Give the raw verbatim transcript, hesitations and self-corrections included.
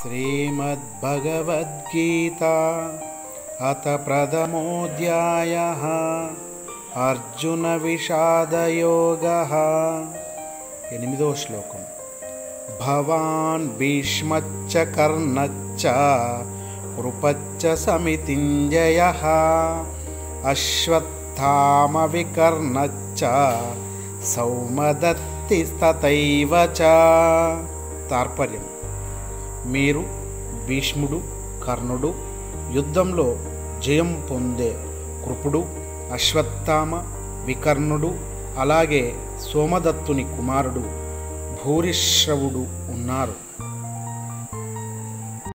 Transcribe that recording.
श्रीमद्भगवद्गीता अथ प्रथमोऽध्यायः अर्जुनविषादयोगः। एनिमिदो श्लोकं। भवान् भीष्मच्च कर्णच्च कृपच्च समितिञ्जयः अश्वत्थामविकर्णच्च सौमदत्तिस्तथैव च। తాత్పర్యం: మీరు భీష్ముడు, కర్ణుడు, యుద్ధంలో జయం పొందే కృపుడు, అశ్వత్థామ, వికర్ణుడు, అలాగే సోమదత్తుని కుమారుడు భూరిశ్రవుడు ఉన్నారు.